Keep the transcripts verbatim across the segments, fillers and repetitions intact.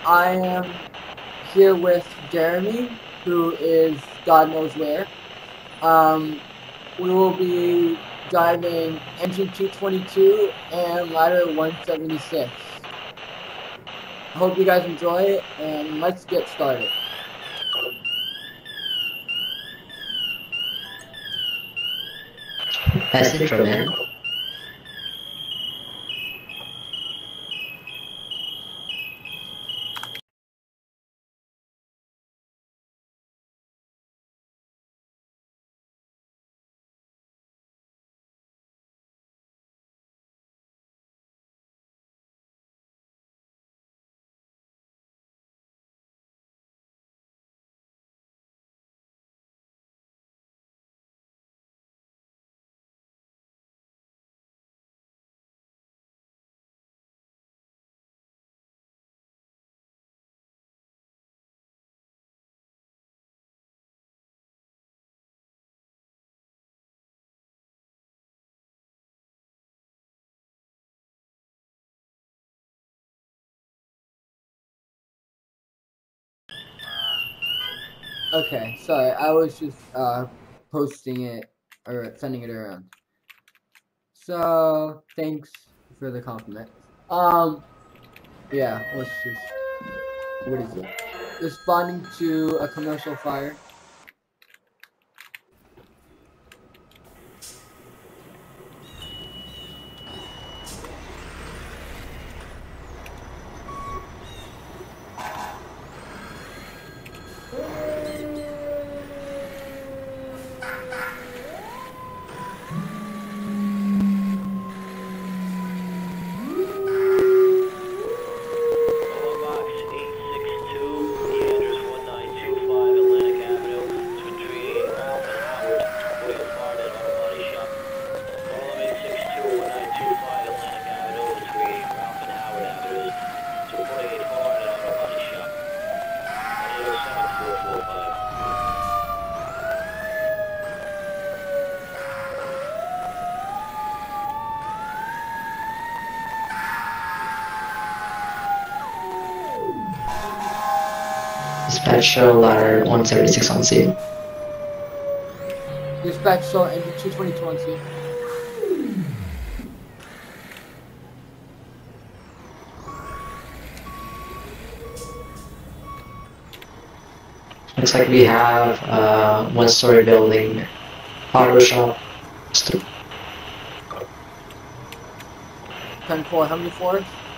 I am here with Jeremy, who is God knows where. Um, we will be driving Engine two twenty-two and Ladder one seventy-six. I hope you guys enjoy it, and let's get started. Best intro, man. Okay, sorry, I was just uh, posting it or sending it around. So thanks for the compliment. Um, yeah, let's just. What is it? Responding to a commercial fire. Dispatch show ladder one seventy-six on scene. Dispatch show Engine two twenty-two on scene. Looks like we have uh, one-story building, auto shop. ten four, how many floors?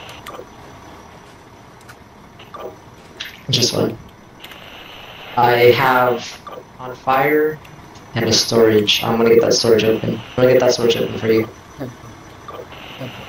Just one. I have on fire and a storage. I'm gonna get that storage open. I'm gonna get that storage open for you. ten four. ten four.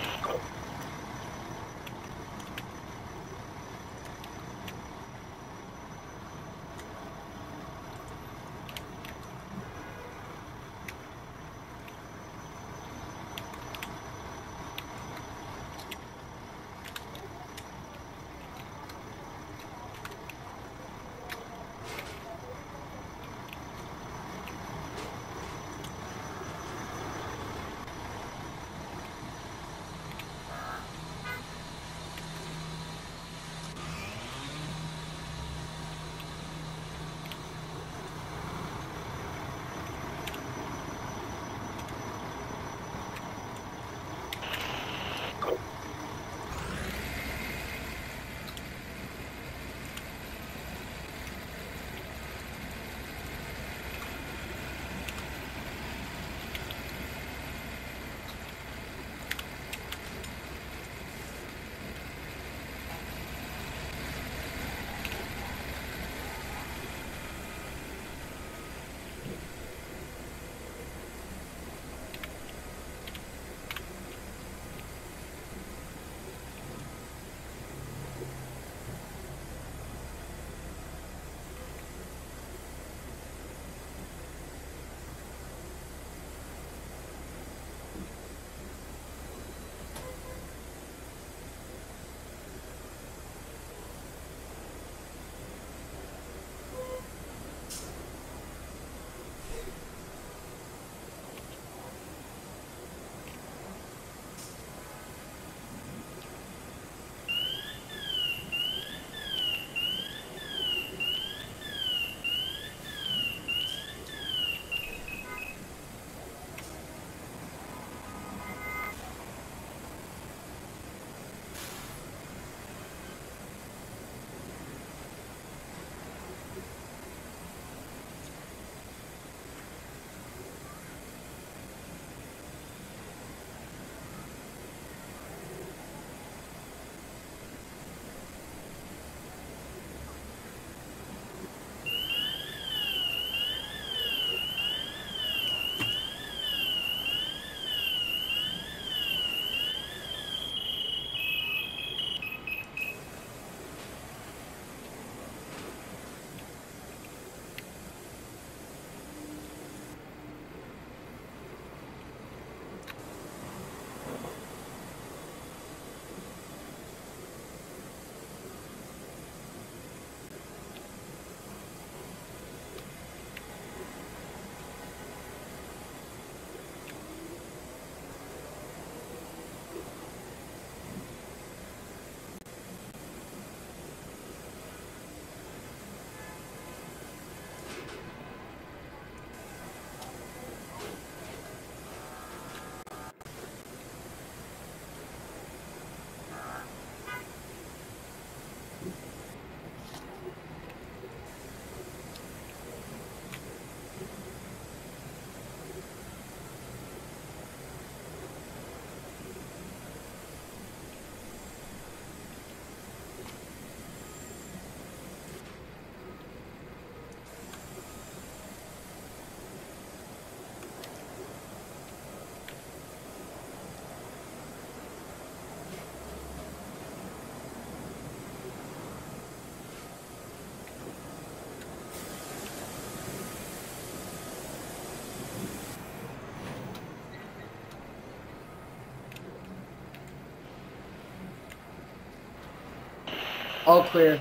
All clear.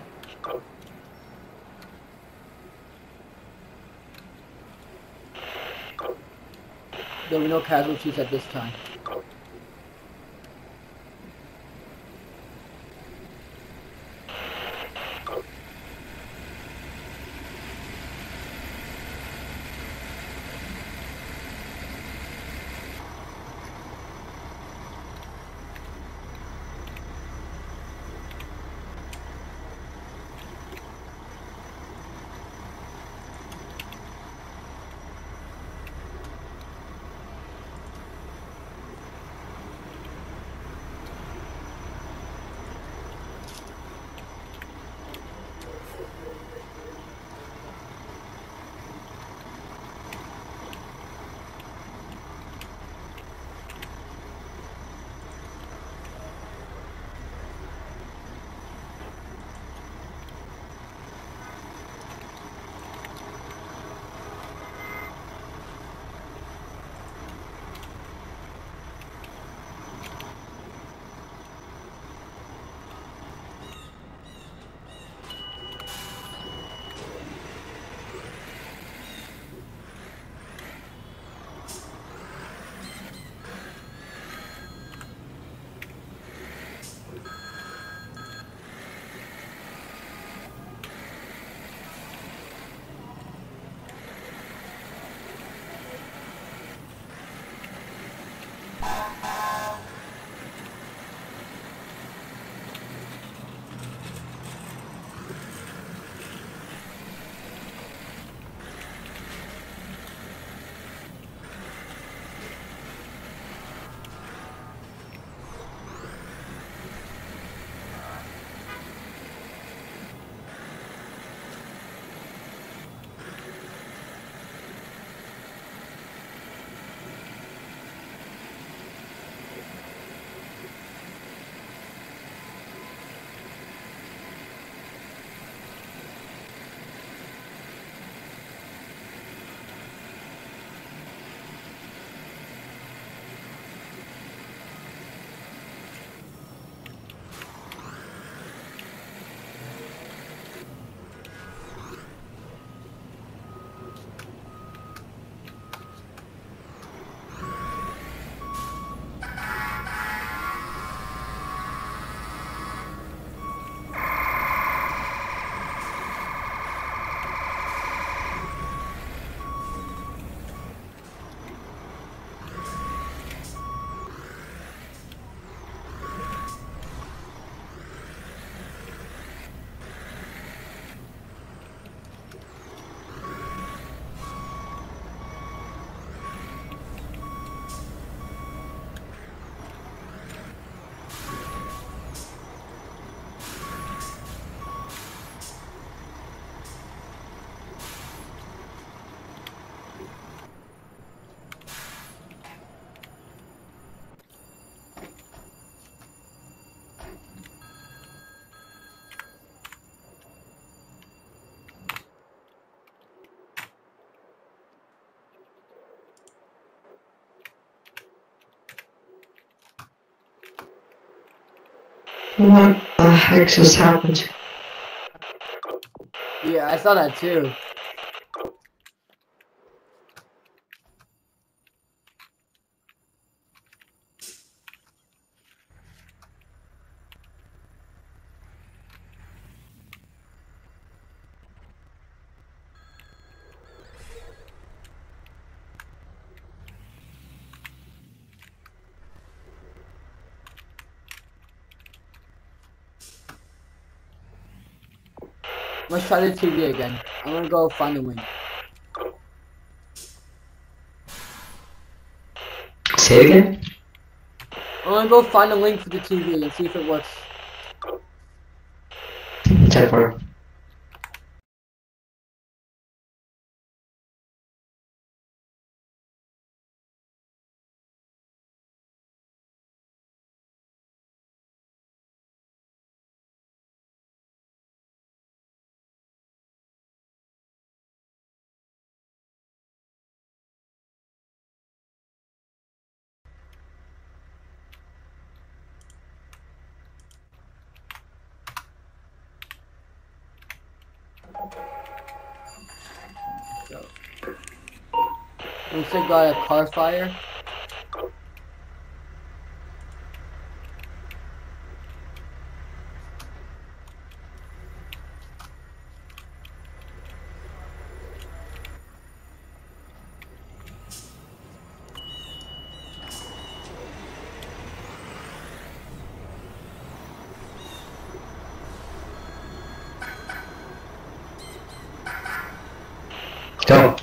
There were no casualties at this time. What the heck just happened? Yeah, I saw that too. Let's try the T V again. I'm gonna go find the link. Say it again? I'm gonna go find the link for the T V and see if it works. ten four. So, looks like got a car fire. Go.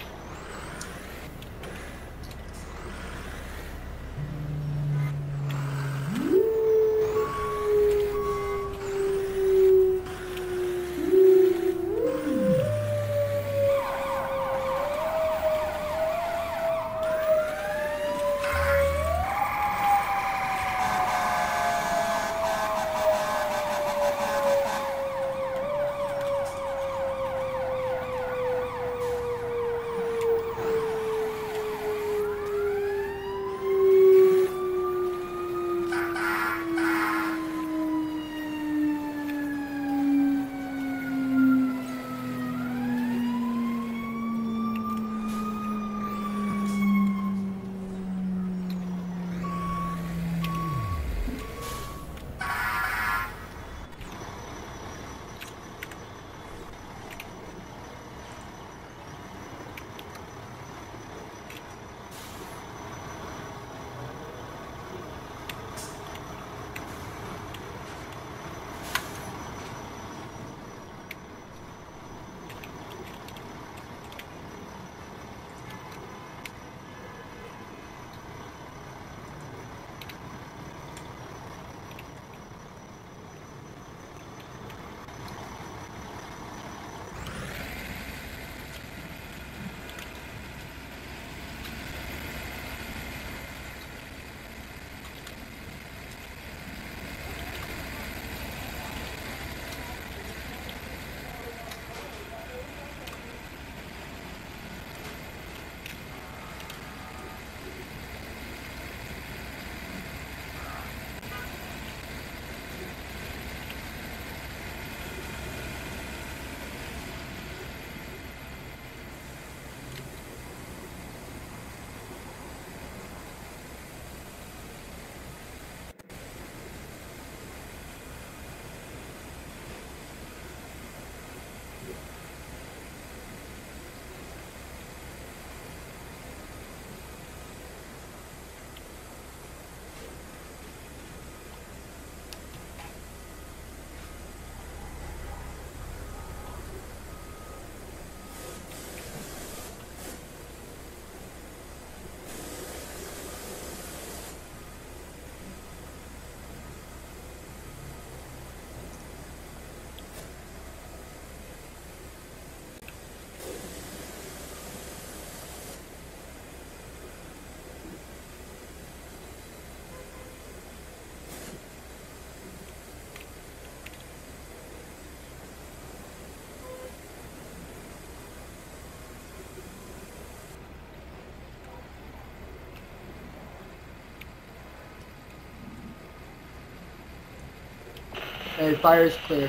Okay, fire is clear.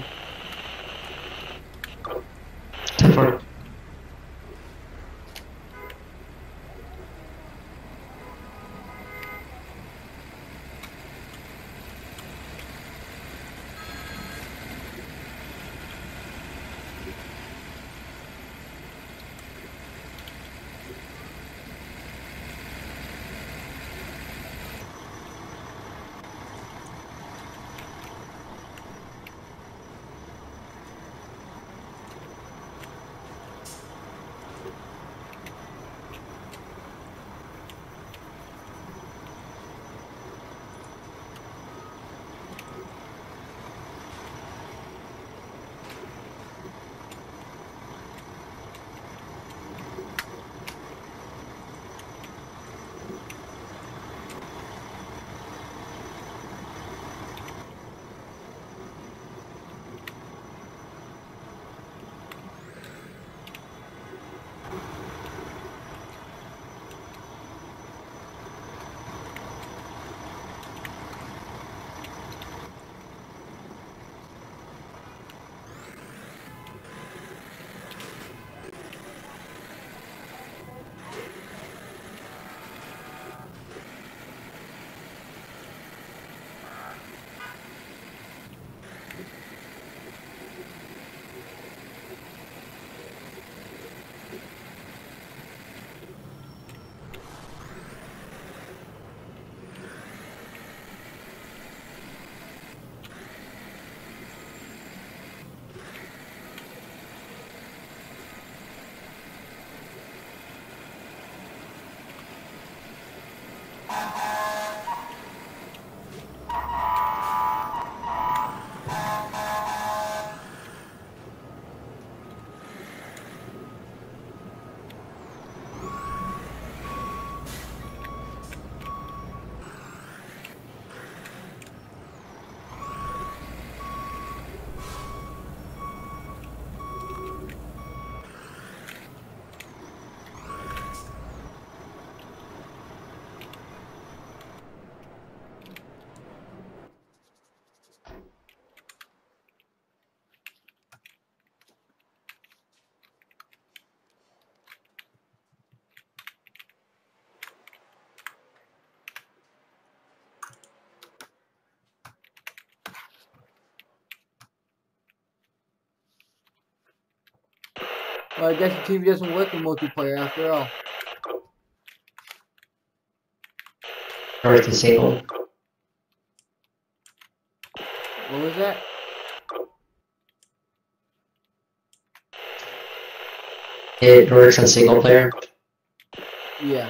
ten four. Well, I guess the T V doesn't work in multiplayer after all. Or it's a single. What was that? It works on single player. Yeah.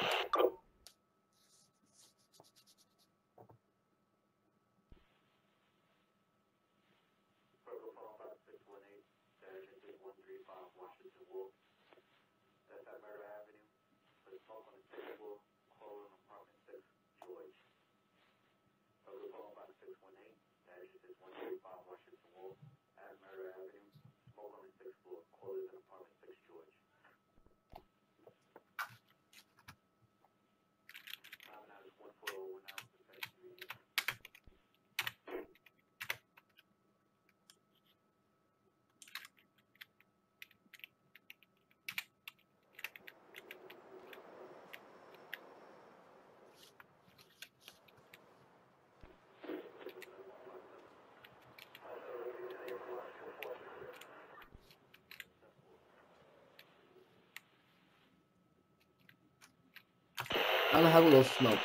I'm gonna have a little smoke.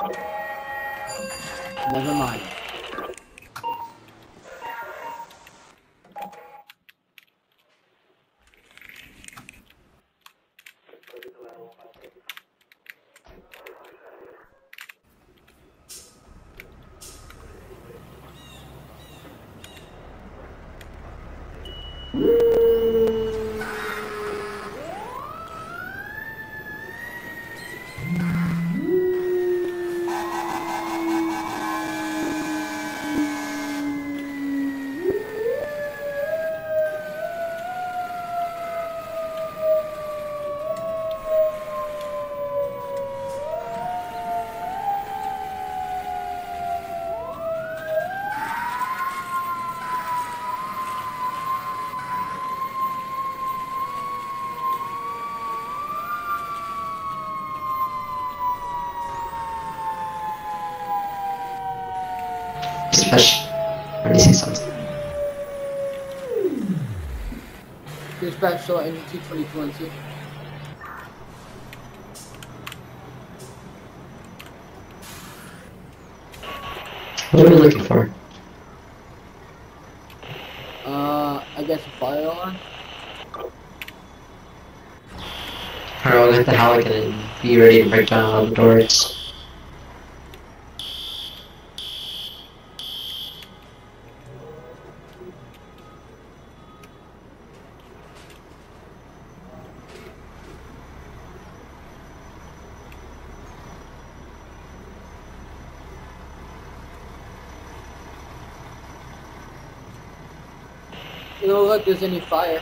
Never mind. Especially. Let me see something. Dispatch N T twenty twenty. What are we looking for? Uh, I guess a fire alarm. Alright, we'll get the Halligan and be ready to break down all the doors. You don't look like there's any fire.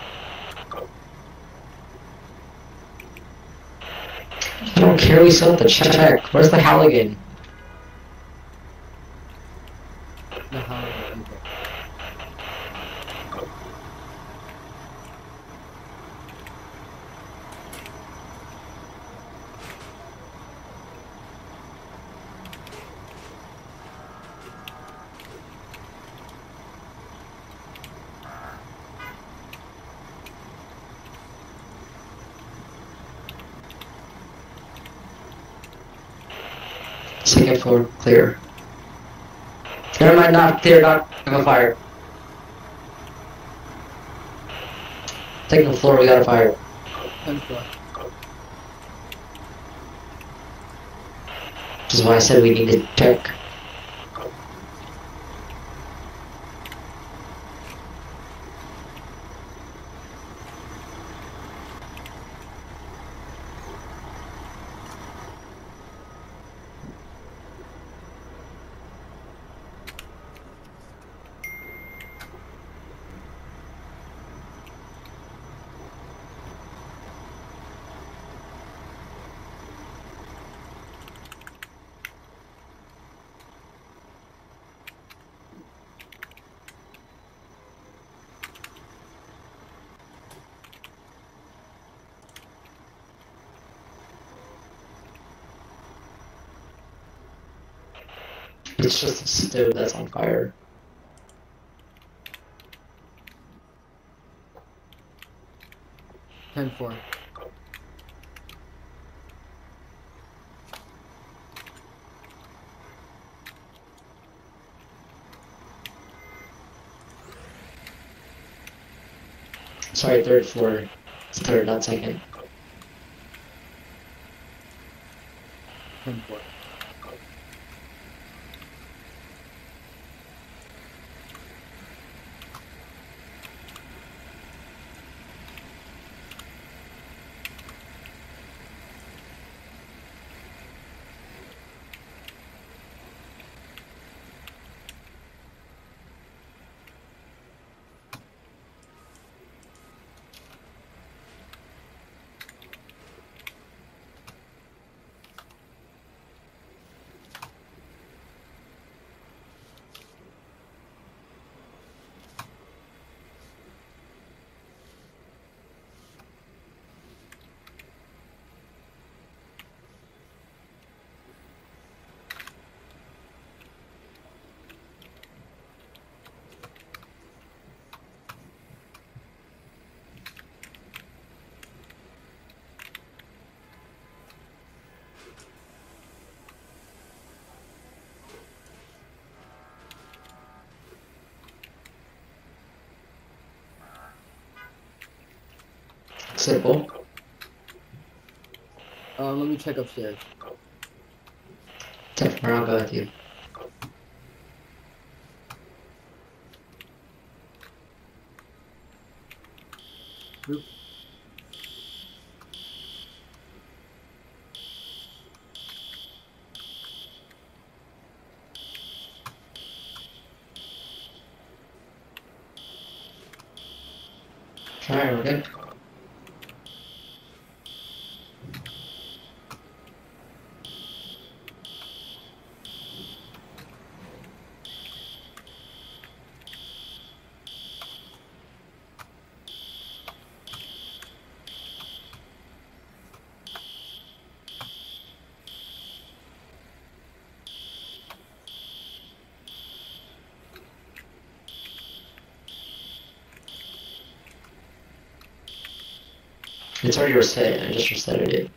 I don't care, we still have to check. Where's the Halligan? The Halligan. Okay. Second floor, clear. Never mind, not clear, not have a fire. Second floor, we got a fire. Tenth floor. Which is why I said we need to check. It's just a stove that's on fire. ten four. Sorry, third floor. It's third, not second. ten four. Simple. Um, let me check upstairs. ten four, I'll go with you. Boop. Alright, we're good. It's already reset, I just resetted it.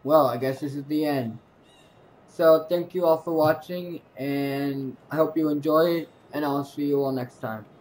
well, I guess this is the end. So thank you all for watching, and I hope you enjoy it, and I'll see you all next time.